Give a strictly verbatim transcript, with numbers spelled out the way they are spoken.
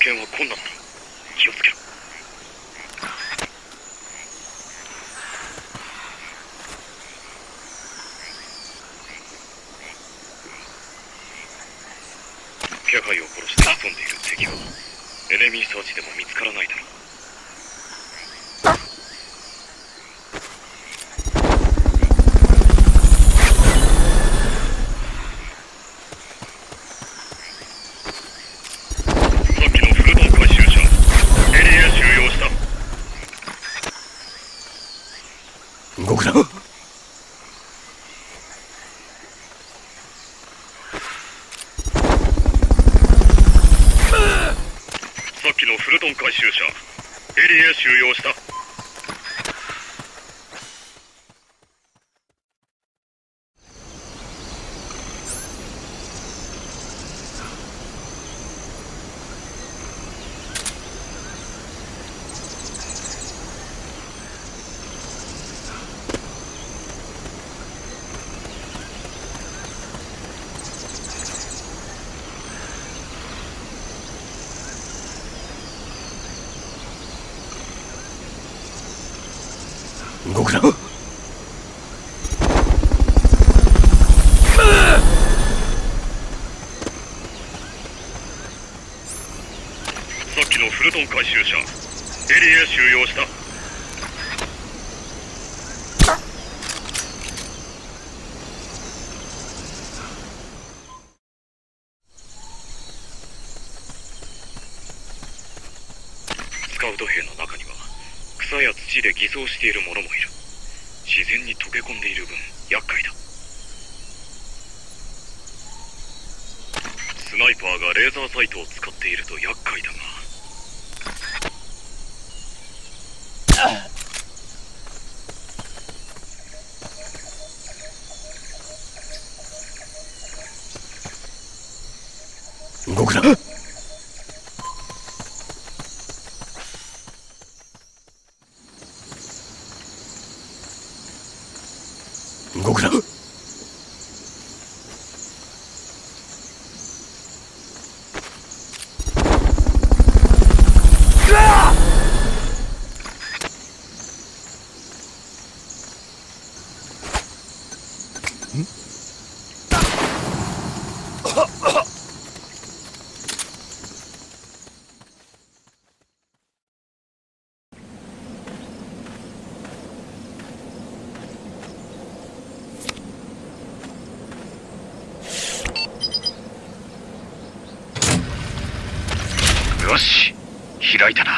見は困難だ。気をつけろ。気配を殺して潜んでいる敵はエネミーサーチでも見つからないだろう。さっきのフルトン回収車エリア収容した。 動くな。 さっきのフルトン回収車エリア収容した。 動くな。 さっきのフルトン回収車エリア収容した。スカウト兵の中には草や土で偽装している者もいる。自然に溶け込んでいる分厄介だ。スナイパーがレーザーサイトを使っていると厄介だが。 動くな。動くな。 よし、開いたな。